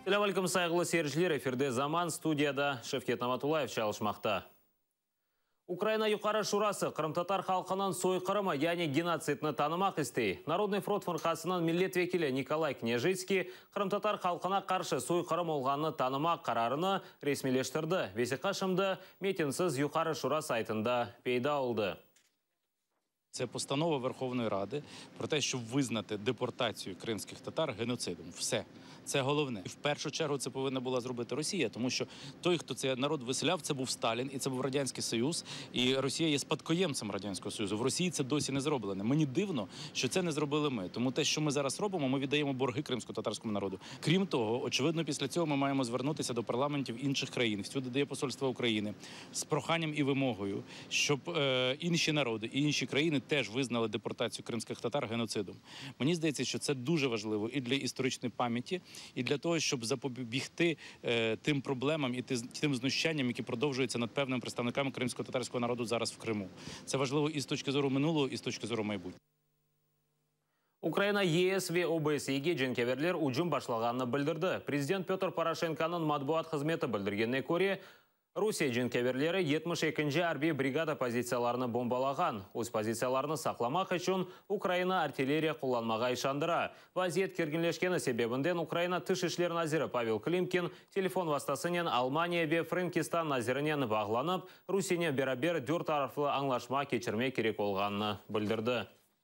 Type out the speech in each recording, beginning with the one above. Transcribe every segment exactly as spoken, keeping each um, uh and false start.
Сәлем сайғылы серіжілер, эфирде заман, студияда Шевкет Наматулаев чалышмақта. Украина юқары шурасы Қырым-татар халқынан сойқырымы, яғни геноцидны танымақ істей. Народный фронт фырқасынан миллет векілі Николай Княжицкий Қырым-татар халқына қаршы сойқырым олғаны танымақ қарарыны ресмелештірді. Весеқашымды метинсіз юқары шура сайтында пейда олды. Це постанова Верховної Ради про те, щоб визнати депортацію кримських татар геноцидом. Все. Це головне. І в першу чергу це повинна була зробити Росія, тому що той, хто цей народ виселяв, це був Сталін, і це був Радянський Союз, і Росія є спадкоємцем Радянського Союзу. В Росії це досі не зроблено. Мені дивно, що це не зробили ми. Тому те, що ми зараз робимо, ми віддаємо борги кримсько-татарському народу. Крім того, очевидно, після цього ми маємо звернутися до парламентів інших країн, всюди, де є посольство України, з проханням і вимогою, щоб е, інші народи і інші країни теж визнали депортацію кримських татар геноцидом. Мені здається, що це дуже важливо і для історичної пам'яті, і для того, щоб запобігти е, тим проблемам і тим знущанням, які продовжуються над певними представниками кримсько-татарського народу зараз в Криму. Це важливо і з точки зору минулого, і з точки зору майбутнього. Украина ЕС ве ОБСЕге женкеверлер уджум башлағанны білдірді. Президент Петр Порошенконың матбуат қызметі білдіргеніне көре, Русия женкеверлері жетміш екінші арби бригада позицияларыны бомбалаған. Өз позицияларыны сақламақ үшін Украина артиллерия қоланмаға ишандыра. Вазиет кергенлешкені себебінден Украина тыш ішлер назирі Павел Климкин телефон вастасынен Алмания ве Франкистан назирінен бағланып, Русине берабер дүр тарафлы аңлашма кечірме керек олғанны білдірді.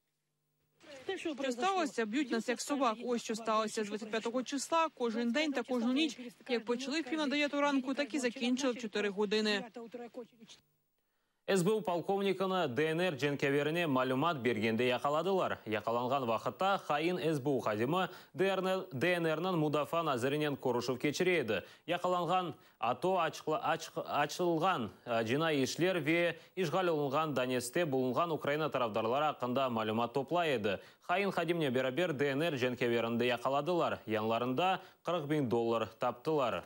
Що сталося, б'ють нас як собак. Ось що сталося з двадцять п'ятого числа. Кожен день та кожну ніч. Як почали пів на дев'яту ранку, так і закінчили в чотири години. эс бэ у полковникіні дэ эн эр женкеверіне малюмат бергенде яқаладылар. Яқаланған вақытта қайын эс бэ у қадимы дэ эн эрнің Мудафа назірінен Корышев кечіреді. Яқаланған ато ашылған жина ишлер ве ишғал олынған Донецкте болынған Украина тарафдарлары ақында малюмат топлайды. Қайын қадимне берабер дэ эн эр женкеверінде яқаладылар. Янларында қырық миң доллар таптылар.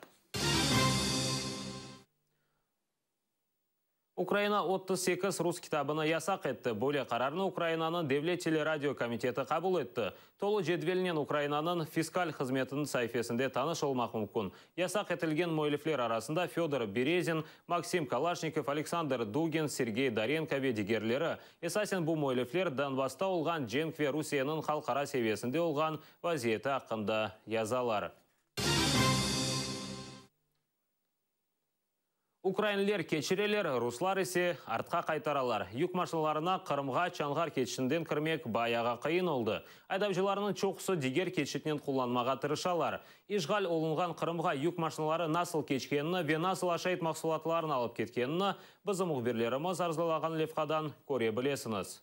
Украина отыз сегіз рус китабыны ясақ етті. Бөле қарарыны Украинаның Девлет телерадио комитеті қабыл етті. Толы жедвелінен Украинаның фискаль қызметінің сайфесінде таныш олмақ мүмкін. Ясақ етілген мөйліфлер арасында Федор Березин, Максим Калашников, Александр Дугин, Сергей Даренко ве дегерлері. Есасен бұл мөйліфлер Донбаста олған Женкве Русияның халқара севесінде олған вазиеті ақында язалар. Украинлер кечірелер, руслар есе артқа қайтаралар. Юк машиналарына Қырымға Чанғар кетшінден кірмек баяға қиын олды. Айдапшыларының чоқысы дигер кетшітінен құланмаға тырышалар. Ишғал олынған Қырымға юк машиналары насыл кечкеніні ве насыл ашайт мақсулатларын алып кеткеніні бізім ұғберлеріміз арзылаған левқадан көре білесіңіз.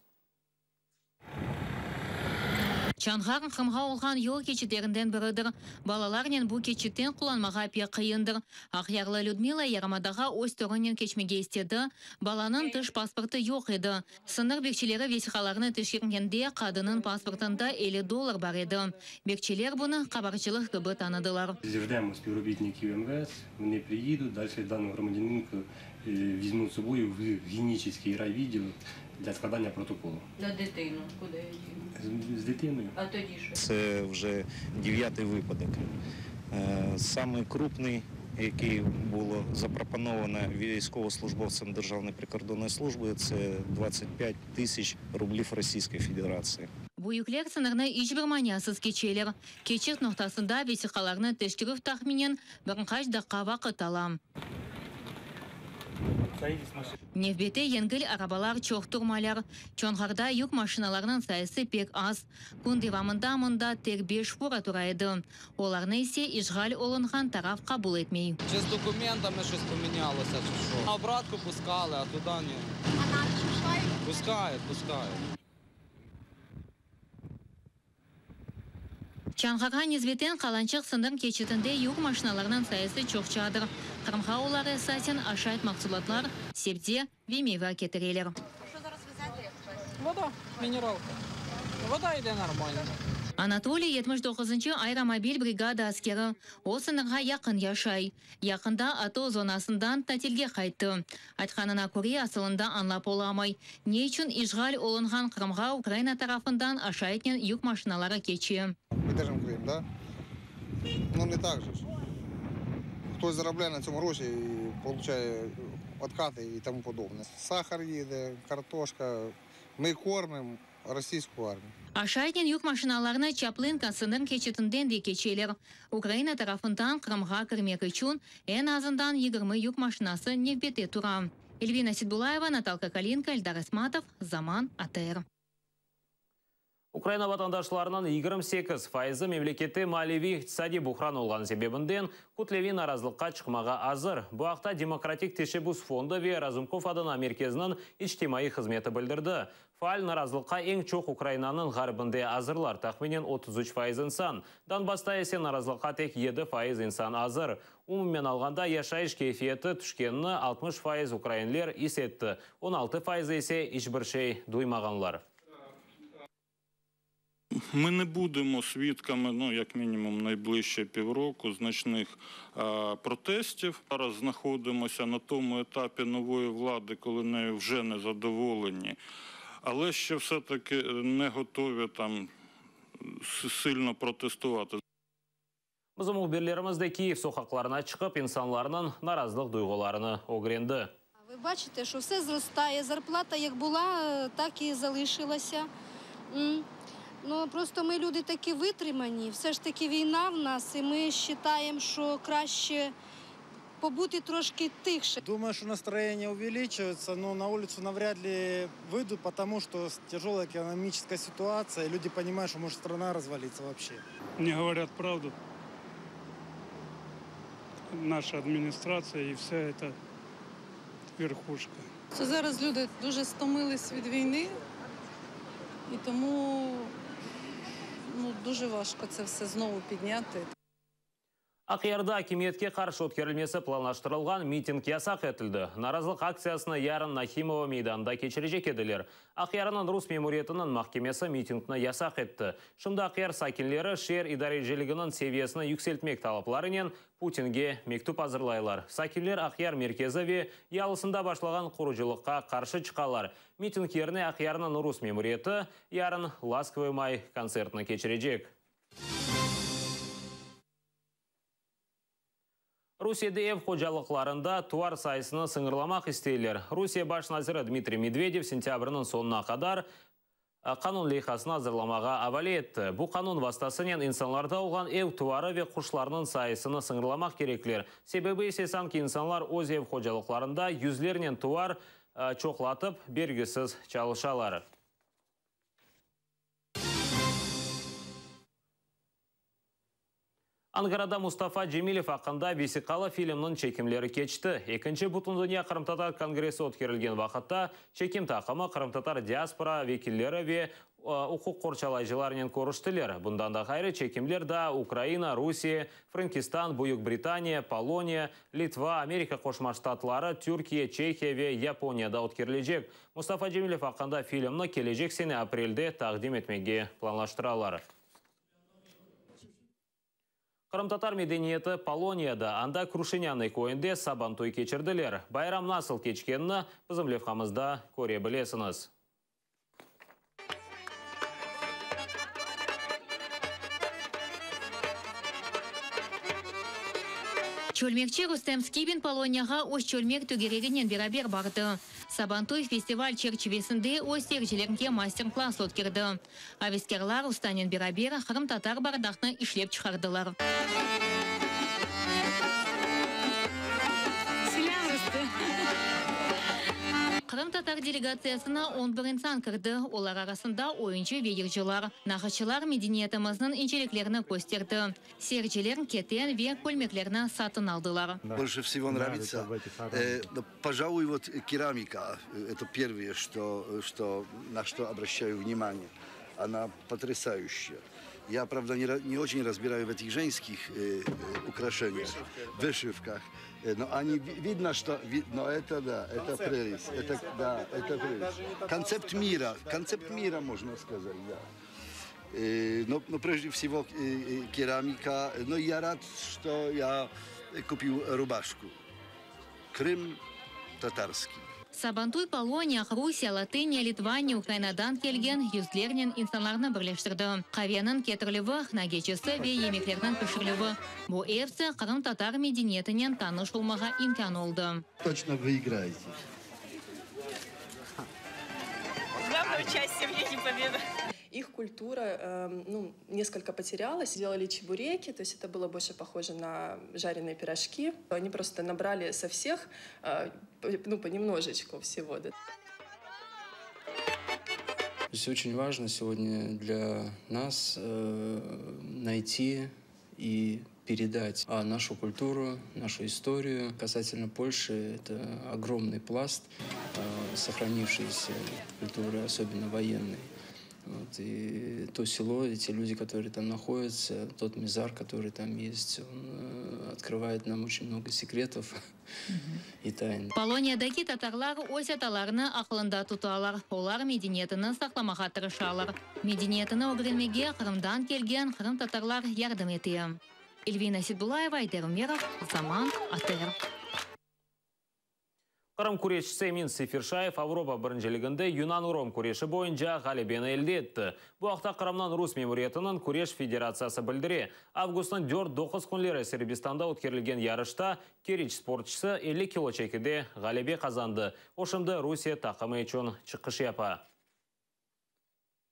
Чанғар Қырымға олған ел кечеттерінден бірідір. Балаларнен бұл кечеттен құланмаға пе қиындыр. Ақярлы Людмила Ярамадаға өз түрінен кечмеге істеді. Баланың тыш паспорты жоқ еді. Сыныр бекчелері весіқаларыны тішкергенде қадының паспортында елу доллар бар еді. Бекчелер бұны қабарчылық кібі таныдылар. Ждем співробітників эм вэ эс, вони приїдуть, далі дану громадянинку візьмуть з собою в генетичний райвідділ для складання протоколу. На дитину куди їдемо? З дитиною. А тоді що? Це вже дев'ятий випадок. Самий крупний, який було запропоновано військовослужбовцям Державної прикордонної служби, це двадцять п'ять тисяч рублів Російської Федерації. Бұйықлер сынырны ешбір маниясыз кечелер. Кечет ноқтасында весіқаларны тәшкіріп тақменен бірінқаш даққа вақыт алам. Невбете енгіл арабалар чоқ тұрмалар. Чонғарда юк машиналарының сайысы пек аз. Күндевамында мұнда тек беш фура тұрайды. Оларны есе ишғал олынған тараф қабыл етмей. Чи з документами щось помінялося, чи що? На обратку пускали, а туди ні. А нам пускають? Пускають, пускають. Чанғарға незветен қаланчық сындыр кечетінде юк машиналарының сайысы чоқчадыр. Қырымға олары сатен ашайт мақсулатлар, септе вемева кетірелер. Вода, минералка. Вода йде нормально. Анатолий жетміш тоғызыншы аэромобиль бригада аскері. О сынырға яқын яшай. Яқында ато зонасындан тәтелге қайтты. Айтқанына көре асылында анлап оламай. Не үшін ишғал олынған Қырымға Украина тарафындан ашайтнен юк машиналары кече. Мы держим Крым, да? Ну не так же. Хтось заробляє на цьому гроші і отримує відкати і тому подобне. Сахар їде, картошка. Ми кормимо російську армію. Ашайтен юк машиналарны Чаплынка сыныр кечетінден де кечелер. Украина тарафындан Крымға кірмек үшін ән азындан егірмі юк машинасы невбете тура. Эльвина Сидбулаева, Наталка Калинка, Эльдар Исматов, Заман, АТР. Украина ватандашларынан егерме сегиз пайызы мемлекетте малеви иктисади бухран олған себебінден Кутлеви наразылыққа чықмаға азыр. Бұл ақта Демократик Тешебус фонды ве Разумков адына мерkezінің ичтимаи қызметі білдірді. Фаал наразылыққа ең чоқ Украинаның ғарбынде азырлар, тахминен отуз үч пайыз инсан. Донбасста есе наразылыққа тек жети пайыз инсан азыр. Умумен алғанда яшайыш кейфиеті түшкеніні алтымыш пайыз украинлер есетті. он алты пайыз есе ешбір шей дуймағанлар. Ми не будемо свідками, ну, як мінімум, найближче півроку значних а, протестів. Зараз знаходимося на тому етапі нової влади, коли нею вже не задоволені, але ще все-таки не готові там сильно протестувати. Bizim muhbirlerimizde Київ sokaklarına çıkıp insanların narazılık duygularını огренді. Ви бачите, що все зростає, зарплата як була, так і залишилася. Ну, просто ми люди такі витримані, все ж таки війна в нас, і ми вважаємо, що краще побути трошки тихше. Думаю, что настроение увеличивается, но на улицу навряд ли выйдут, потому что тяжелая экономическая ситуация, и люди понимают, что может страна развалиться вообще. Не говорят правду. Наша адміністрація і все це верхушка. Зараз люди дуже стомились від війни, і тому ну, дуже важко це все знову підняти. Ақиярда акимиетке қаршы өткерілмесі планлаштырылған митинг ясақ етілді. Наразылық акциясына Ярын Нахимова мейданында кечірежек еділер. Ақиярының Рус мемориетінің махкемесі митингіні ясақ етті. Шымда Ақияр сакинлері шер идарежелігінің севиясына юкселтмек талапларынан Путинге мектуп азырлайлар. Сакинлер Ақияр меркезі ве ялысында башлаған құружылыққа қаршы чықалар. Митинг еріне Ақиярының Рус мемориеті Ярын Ласковый май концертіні кечірежек. Русияда ев қожалықларында туар сайысыны сыңырламақ істейлер. Русия баш назирі Дмитрий Медведев сентябрінің сонына қадар қанун лейхасына азырламаға авали етті. Бұл қанун вастасынен инсанларда олған ев туары ве құшларының сайысыны сыңырламақ кереклер. Себебі есесан ки инсанлар өз ев қожалықларында юзлерінен туар чоқлатып бергісіз чалышалары. Ангарада Мустафа Джемилев ақында Весиқалы фильмнің чекімлері кечті. Екінші Бұтын Дүния Қырымтатар конгресі өткерілген вақытта чекім тақымы Қырымтатар диаспора векілері ве ұқық қорчалайжыларынан көріштілер. Бұндан да қайры чекімлер да Украина, Русия, Франкистан, Бұйық Британия, Полония, Литва, Америка Қошма Штатлары, Түркия, Чехия ве Японияда өткерілежек. Мустафа Джемилев ақында фильмні кележек сені апрельде тақдим етмеге планлаштыралары. Қырымтатар медениеті Полонияда анда Крушиняны койынде сабантой кечірділер. Байрам насыл кечкенні біздің левқамызда көре білесіңіз. Чөлмекче Рустем Скибин Полонияға ош чөлмек түгерегінен берабер барды. Сабантуй фестиваль черчевесінде ош сержелерінде мастер-класс өткерді. Авескерлар устанен берабер Қырымтатар бардақны ишлеп чықардылар. Қырым-татар делегациясына он бір инсан кірді. Олар арасында ойынчы вейіржылар. Нағышылар медениетіміздің инжелеклеріні көстерді. Сержелер кетен ве көлмеклеріні сатын алдылар. Больше всего нравится, э, пожалуй, вот керамика. Это первое, что, что, на что обращаю внимание. Она потрясающая. Я, правда, не, не очень разбираю в этих женских э, украшениях, вышивках. Но они, видно, что... Но это, да, это прелесть. Это, да, это прелесть. Концепт мира. Концепт мира, можно сказать, да. Э, но, но прежде всего э, керамика. Но я рад, что я купил рубашку. Крым татарский. Сабантуй Полония, Русия, Латыния, Литвания, Украинадан келген юзлернен инсанларны бірлештірді. Қавенін кетірлігі, нагечесі ве емеклердің пішірлігі. Бұ эвці қырым татар медениетінен таныш олмаға имкан олды. Точно вы играете. Главное участие в Лиге Победы. Их культура э, ну, несколько потерялась. Делали чебуреки, то есть это было больше похоже на жареные пирожки. Они просто набрали со всех, э, ну, понемножечку всего. Да. То есть очень важно сегодня для нас э, найти и передать а, нашу культуру, нашу историю. Касательно Польши, это огромный пласт э, сохранившейся культуры, особенно военной. Вот, и то село, и те люди, которые там находятся, тот мизар, который там есть, он э, открывает нам очень много секретов и тайн. Полониядagi татарлар осеталарны ақылында тұталар. Олар медениетіні сақламаға тырышалар. Медениетіні огренмеге Қырымдан келген Қырым татарлар ярдым етеі. Эльвина Сидбулаева, Айдар Умеров, Заман, АТР. Қырым күрешшісі Эмин Сефершаев Авропа біріншілігінде Юнан Уром күреші бойынша ғалебені елді етті. Бұл ақта Қырымнан Рус мемориетінің күреш федерациясы білдіре. Августың төрт-тоғыз күнлері Сербистанда өткерілген ярышта керич спортшысы elli кило чекеде ғалебе қазанды. Ошымды Русия тақымы үшін чыққыш япа.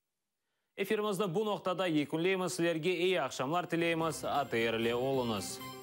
Эфирімізді бұл ноқтада екінлейміз, сілерге ей ақшамлар тілейміз, АТР-ле олыңыз.